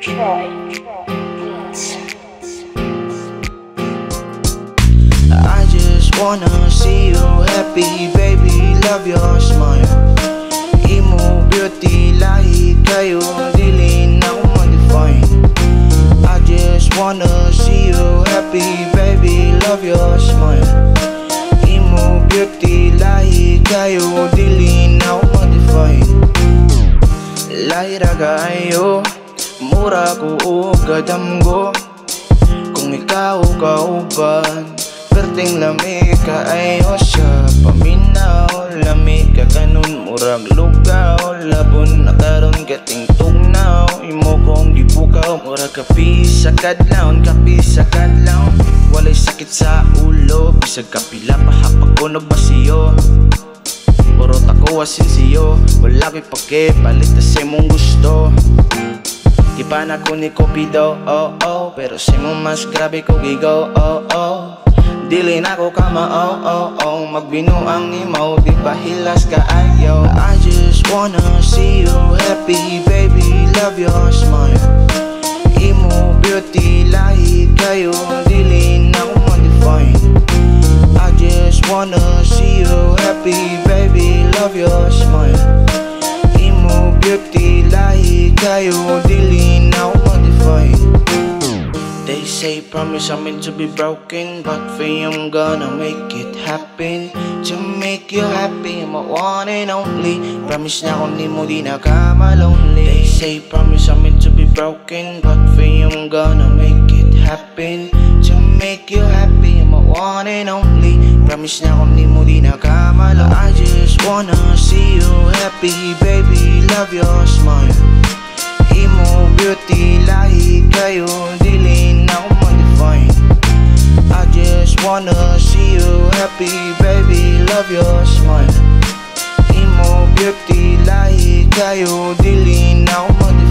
Troy Beats. I just wanna see you happy, baby, love your smile. Imo beauty, lahi kayo, dili na ko ma-define. I just wanna see you happy, baby, love your smile. Imo beauty, lahi kayo, dili na ko ma-define. Lahi ra kayo, mura ko o gadam ko. Kung ikaw kauban, perting lami ka ayo siya. Paminaw, lami ka kanun, murag lugaw. Labon na karon kating tugnaw. Imo kong gibukaw, murag kapi sa kadlaw. Kapi sa kadlaw, walay sakit sa ulo. Bisag kapila pahapag ko na basiyo. Puro tako asin siyo, wala ko'y pake, palit na sa mong gusto. Di pa na ko ni Cupido, oh oh, pero sa mo mas grabe ko gigo, oh oh. Dili na ko kama, oh oh oh, magbinuang imo, di pa hilas ka ayaw. I just wanna see you happy, baby, love your smile. Imo beauty, lahi kayo, dili na ko ma-define. I just wanna see you happy, baby, love your smile. Imo beauty, lahi kayo, dili na ko ma-define. They say promise I'm meant to be broken, but for you I'm gonna make it happen. To make you happy, my one and only. Promise na kung di mo di na ka ma-lonely. They say promise I'm meant to be broken, but for you I'm gonna make it happen. To make you happy, my one and only. Promise na kung di mo di na ka ma-lonely. I just wanna see you happy, baby, love your smile. Imo beauty, lahi kayo, dili na ko ma-define. I just wanna see you happy, baby, love your smile. Imo beauty, lahi kayo, dili na ko ma-define.